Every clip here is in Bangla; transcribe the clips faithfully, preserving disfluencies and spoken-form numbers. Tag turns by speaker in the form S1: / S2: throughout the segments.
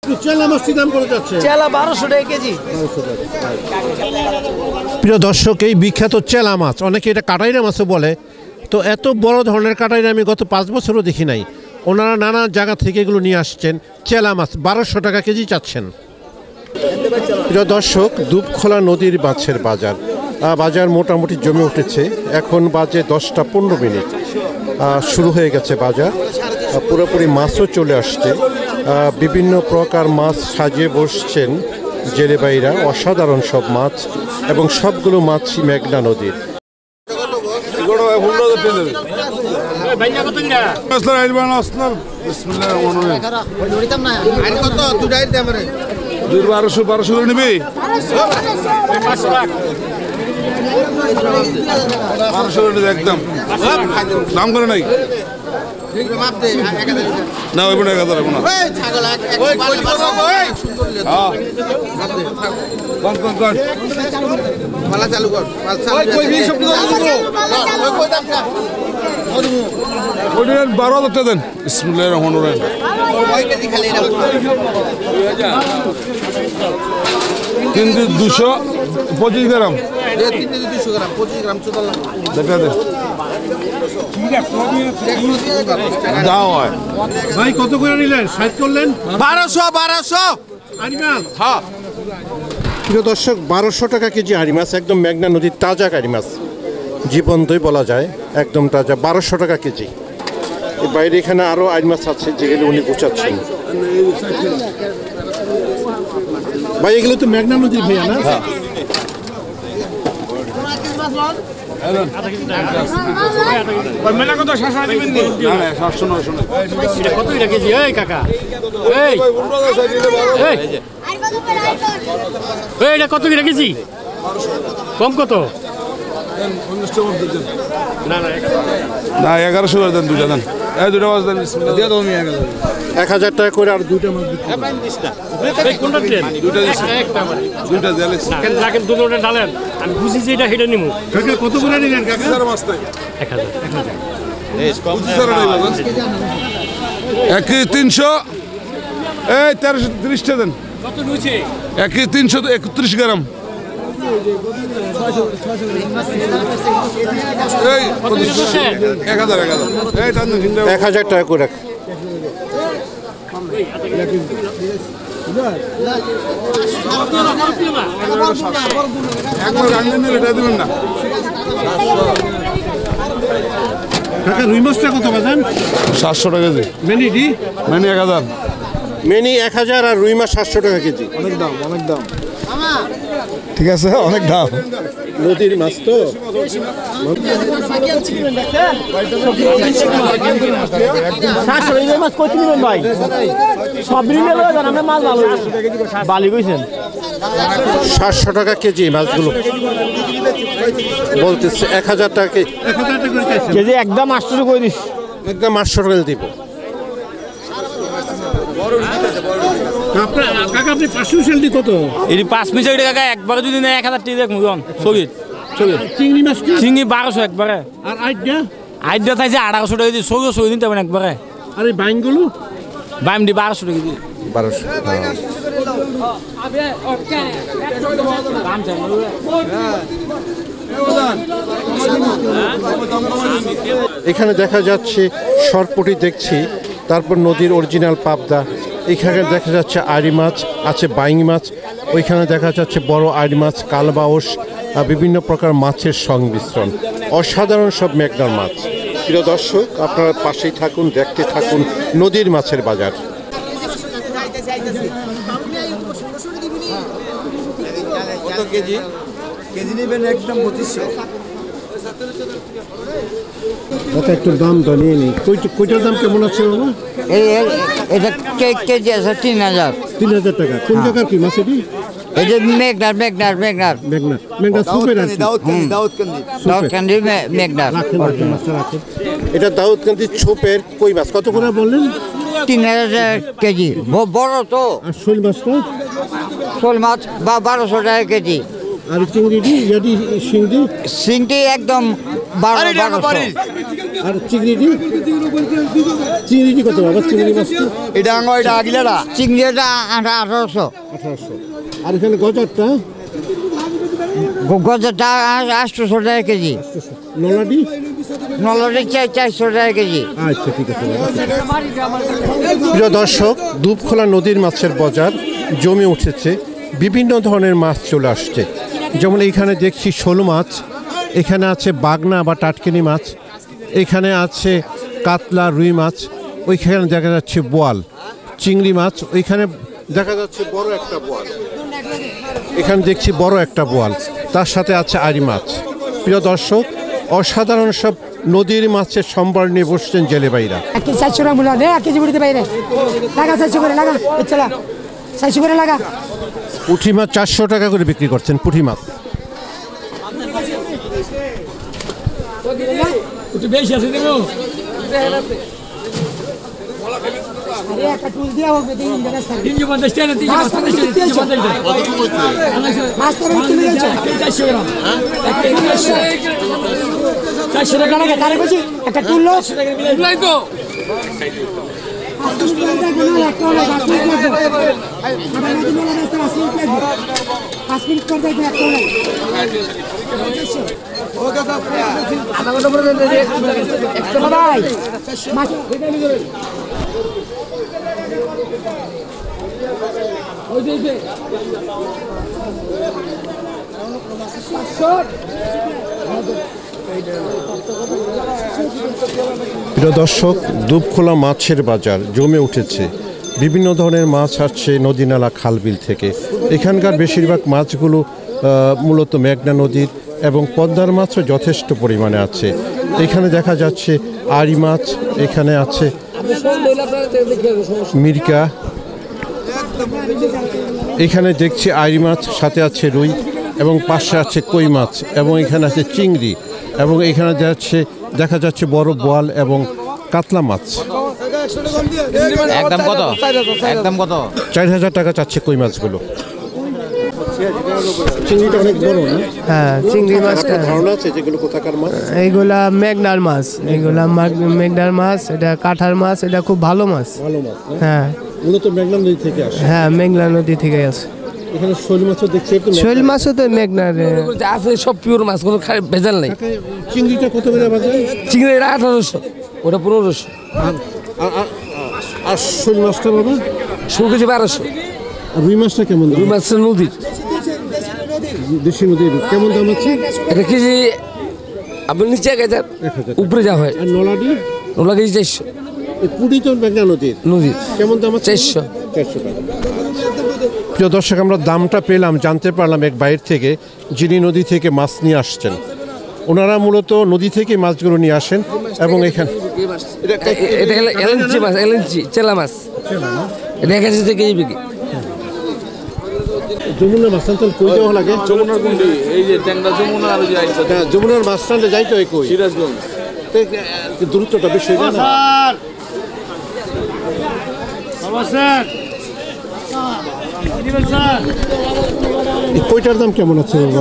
S1: চেলা মাছটি দাম করে যাচ্ছে
S2: চেলা বারোশো টাকা কেজি।
S1: প্রিয় দর্শক, এই বিখ্যাত চেলা মাছ, অনেকে এটা কাটাইরা মাছও বলে, তো এত বড় ধরনের কাটাইরা আমি গত পাঁচ বছরও দেখি নাই। ওনারা নানা জায়গা থেকে এগুলো নিয়ে আসছেন। চেলা মাছ বারোশো টাকা কেজি চাচ্ছেন। প্রিয় দর্শক, দুবখোলা নদীর মাছের বাজার বাজার মোটামুটি জমে উঠেছে। এখন বাজে দশটা পনেরো মিনিট, শুরু হয়ে গেছে বাজার। পুরোপুরি মাছও চলে আসছে। বিভিন্ন প্রকার মাছ সাজিয়ে বসছেন জেলে ভাইরা। অসাধারণ সব মাছ, এবং সবগুলো মাছই মেঘনা নদীর।
S3: বারোশো বারোশো করে নিবি, বারোশো করে নিবি একদম। দাম করে নাই না, ওই এক হাজার না। বারো হাজার টাকা দেন। বিসমিল্লাহির রহমানির রহিম। কিন্তু দুশো পঁচিশ গ্রাম দেখা দেন। দাও হয়
S1: ভাই, কত করে নিলেন? ষাট করলেন?
S3: বারোশো বারোশো
S1: হ্যাঁ। প্রিয় দর্শক, বারোশো টাকা কেজি আড়ি মাছ, একদম মেঘনা নদীর তাজা আড়ি মাছ, জীবন্তই বলা যায়, একদম তাজা। বারোশো টাকা কেজি। এই বাইরে এখানে আরও আড়ি মাছ আছে যেগুলো উনি গুছাচ্ছেন। ভাই, এগুলো তো মেঘনা নদীর ভাইয়া না?
S4: কত কি রেখেছি? কম কত?
S3: না, এগারোশো করে দেন, দুটা দেন। এই দুটা মাছ দেন।
S1: এক হাজার টাকা করে আর দুইটা মাছ
S4: ডালেন। আমি বুঝি যে এটা হেঁটে নিবো।
S1: কত করে নিলেন কাকা?
S4: এক হাজার
S3: এক কেজি তিনশো, এই তেরোশো তিরিশটা দেন। এক কেজি তিনশো একত্রিশ গ্রাম। এক হাজার এক হাজার
S1: এক হাজার টাকা করে।
S3: একবার রান্না নিলে এটা দেবেন না।
S1: কাকা, রুই মাছটা কত বাজান?
S3: সাতশো টাকা কেজি।
S1: মেনিডি
S3: মেনি এক হাজার।
S1: মেনি এক হাজার আর রুই মাছ সাতশো টাকা কেজি।
S3: অনেক দাম, অনেক দাম। ঠিক আছে, অনেক দাম।
S1: নদীর মাছ তো। সাতশো টাকা কেজি মাছগুলো বলতেছে। এক হাজার টাকা
S2: কেজি একদম আটশো করে দিস।
S1: একদম আটশো টাকা দিব। কাকা, আপনি পাঁচশো মিশালটি কত?
S4: এই পাঁচ মিশাল কাকা একবারে যদি না এক হাজার টাকা দেখ মুজন সগিত সগিত।
S1: চিংড়ি মাছ
S4: চিংড়ি বারোশো একবারে।
S1: আর আইডিয়া
S4: আইডিয়া থাকছে আঠারোশো টাকা দিয়ে সগিও সগি দিতে পারেন একবারে।
S1: আর এই বাইনগুলো
S4: বাইমডি বারোশো টাকা দিয়ে।
S1: বারোশো। এখানে দেখা যাচ্ছে সরপুটি দেখছি, তারপর নদীর অরিজিনাল পাবদা। এখানে দেখা যাচ্ছে আড়ি মাছ আছে, বাইং মাছ। ওইখানে দেখা যাচ্ছে বড় আড়ি মাছ, কালবাউস, বিভিন্ন প্রকার মাছের সংমিশ্রণ। অসাধারণ সব মেঘনার মাছ। প্রিয় দর্শক, আপনারা পাশেই থাকুন, দেখতে থাকুন নদীর মাছের বাজার।
S5: কত কেজি? কেজি নেবেন একদম পঁচিশশো।
S1: একটু দাম তো নিয়ে নিই। কইটার দাম কেমন আছে বাবা?
S6: এটা কেজি আছে তিন হাজার।
S1: তিন হাজার টাকা। কোন জায়গার কি মাছ এটি?
S6: এটা মেঘনার মেঘনার মেঘনার
S1: মেঘনা মেঘনা সুপের আছে।
S6: দাউদকান্দি মেঘনার।
S1: এটা দাউদকান্দি ছোপের কই মাছ। কত করে বললেন?
S6: তিন হাজার কেজি। বড় তো।
S1: আর শোল মাছটা?
S6: শোল মাছ বা বারোশো টাকা কেজি।
S1: আর চিংড়ি ইয়াদি শিংড়ি?
S6: শিংটি একদম বারোশো।
S1: আর চিংড়িটি চিংড়িটি কত বাবা চিংড়ি মাছ
S5: এটা আঙ্গ এটা আগিলাটা
S6: চিংড়িটা আঠারোশো
S1: আঠারোশো আর এখানে গজারটা
S6: গজাটা আটশোশো টাকা কেজি
S1: নলাটি
S6: নলটি চাই চারশো টাকা কেজি
S1: আচ্ছা ঠিক আছে প্রিয় দর্শক দুধখোলা নদীর মাছের বাজার জমে উঠেছে বিভিন্ন ধরনের মাছ চলে আসছে যেমন এইখানে দেখছি শোল মাছ এখানে আছে বাগনা বা টাটকিনি মাছ এখানে আছে কাতলা রুই মাছ ওইখানে দেখা যাচ্ছে বোয়াল চিংড়ি মাছ ওইখানে দেখা যাচ্ছে বড় একটা বোয়াল এখানে দেখছি বড় একটা বোয়াল তার সাথে আছে আড়ি মাছ প্রিয় দর্শক অসাধারণ সব নদীর মাছের সম্ভার নিয়ে বসছেন জেলে ভাইরা
S7: চারশো গ্রাম মূল্য এক কেজি বুড়িতে বাইরে লাগা চারশো করে লাগা চলা চারশো করে লাগা
S1: পুঁটি মাছ চারশো টাকা করে বিক্রি করছেন পুঁটি মাছ
S7: একটা টুল দিয়া হবে তিনশো পঞ্চাশ টাকা চারশো টাকা লাগে তারে বলছি একটা টুল তো পাঁচ মিনিট করবে ভাই
S1: প্রিয় দর্শক দুধখোলা মাছের বাজার জমে উঠেছে বিভিন্ন ধরনের মাছ আসছে নদী নালা খালবিল থেকে এখানকার বেশিরভাগ মাছগুলো মূলত মেঘনা নদীর এবং পদ্মার মাছও যথেষ্ট পরিমাণে আছে এখানে দেখা যাচ্ছে আড়ি মাছ এখানে আছে মিরকা এখানে দেখছি আড়ি মাছ সাথে আছে রুই এবং পাশে আছে কই মাছ এবং এখানে আছে চিংড়ি এবং এখানে যাচ্ছে দেখা যাচ্ছে বড় বোয়াল এবং কাতলা মাছ
S5: একদম কত একদম কত
S1: চার হাজার টাকা চাচ্ছে কই মাছগুলো চিংড়িটা অনেক বড় না
S8: হ্যাঁ চিংড়ি মাছটা
S1: ধারণা আছে যেগুলো কোথাকার মাছ
S8: এইগুলা মেঘনার মাছ এইগুলা মেঘনার মাছ এটা কাঠার মাছ এটা খুব ভালো মাছ
S1: ভালো মাছ
S8: হ্যাঁ
S1: মূলত মেঘনা নদী থেকে আসে
S8: হ্যাঁ মেঘনা নদী থেকে আসে
S1: এখানে শোল মাছও দেখছি একটু
S8: শৈল মাছও তো মেঘনার
S2: আছে সব পিওর মাছ কোনো ভেজাল নেই
S1: চিংড়িটা কত করে বাজারে
S2: চিংড়ি এটা আঠারোশো ওটা পনেরোশো
S1: আর শোল মাছটা বাবা
S2: ষোলো কেজি বারোশো
S1: আর রুই মাছটা কেমন দাম
S2: রুই মাছ নদীর
S1: দেশি নদীর কেমন দাম আছে
S2: এটা কেজি আপনি নিচে এক হাজার উপরে যা হয়
S1: আর নলাডি
S2: ওলা কেজি চারশো
S1: পুরি তো মেঘনা নদীর
S2: নদীর
S1: কেমন দাম আছে
S2: চারশো
S1: চারশো টাকা প্রিয় দর্শক আমরা দামটা পেলাম জানতে পারলাম এক বাইরে থেকে যিনি নদী থেকে মাছ নিয়ে আসছেন ওনারা মূলত নদী থেকে মাছগুলো নিয়ে আসেন এবং এখানে
S2: এটা এলেঞ্চি মাছ এলেঞ্চি চেলা মাছ এটা এক হাজার কেজি বিক্রি
S1: যমুনার মাছ টানতে কই দেওয়া লাগে
S3: যমুনার গুন্ডি এই যে ট্যাংরা যমুনা আর যে আইছে
S1: হ্যাঁ যমুনার মাছ টানতে যাইতে হয় কই
S3: সিরাজগঞ্জ
S1: দূরত্বটা বেশি হয়ে যায় না এই কইটার দাম কেমন আছে বাবা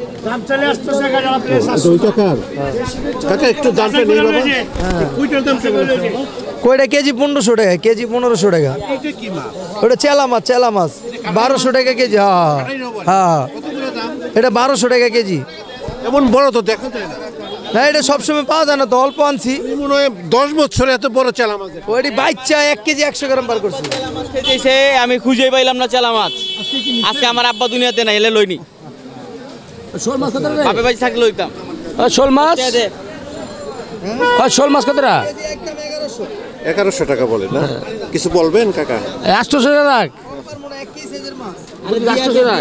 S1: দুই টাকার কাকা একটু দামটা নেই বাবা কইটার দাম কেমন আছে
S9: কয়টা কেজি পনেরোশো টাকা কেজি পনেরোশো টাকা ওটা চেলা মাছ চেলা মাছ বারোশো টাকা কেজি হ্যাঁ হ্যাঁ এটা বারোশো টাকা কেজি
S1: এমন বড় তো দেখা যায় না
S9: না এটা সবসময় পাওয়া যায় না তো অল্প আনছি
S1: মনে হয় দশ বছরে এত বড় চেলা মাছ
S9: ওইটি বাচ্চা এক কেজি একশো গ্রাম বার করছি
S10: আমি খুঁজে পাইলাম না চেলা মাছ আজকে আমার আব্বা দুনিয়াতে নাই এলে লইনি
S2: শোল মাছ কত
S10: বাপে ভাই থাকলে লইতাম
S2: শোল মাছ শোল মাছ কতটা
S1: এগারোশো টাকা বলে না কিছু বলবেন কাকা
S2: আটশোশো টাকা আটশোশো টাকা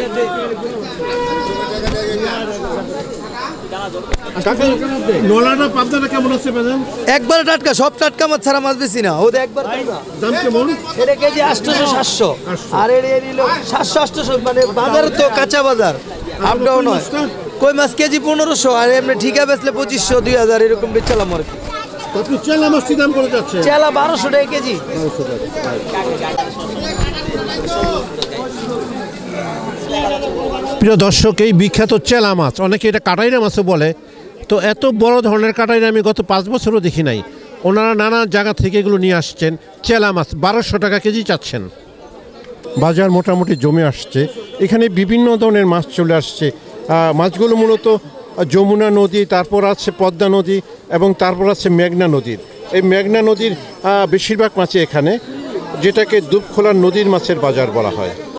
S1: নলাটা পাবদাটা কেমন আছে বাজার
S9: একবারে টাটকা সব টাটকা মাছ ছাড়া মাছ বেশি না ওদের একবার
S1: দাম কেমন
S9: এটা কেজি আটশোশো সাতশো আর এর সাতশো আটশোশো মানে বাজার তো কাঁচা বাজার আপ ডাউন হয় কই মাছ কেজি পনেরোশো আর এমনি ঠিকা বেচলে পঁচিশশো দুই হাজার এরকম বেচলাম আর কি
S1: আপনি চেলা মাছটি দাম করে যাচ্ছে
S9: চেলা বারোশো টাকা কেজি
S1: প্রিয় দর্শক এই বিখ্যাত চেলা মাছ অনেকে এটা কাটাইরা মাছও বলে তো এত বড় ধরনের কাটাইরে আমি গত পাঁচ বছরও দেখি নাই। ওনারা নানা জায়গা থেকে এগুলো নিয়ে আসছেন। চেলা মাছ বারোশো টাকা কেজি চাচ্ছেন। বাজার মোটামুটি জমে আসছে। এখানে বিভিন্ন ধরনের মাছ চলে আসছে। আহ, মাছগুলো মূলত যমুনা নদী, তারপর আছে পদ্মা নদী এবং তারপর আছে মেঘনা নদীর। এই মেঘনা নদীর আহ, বেশিরভাগ মাছই এখানে, যেটাকে দুপখোলার নদীর মাছের বাজার বলা হয়।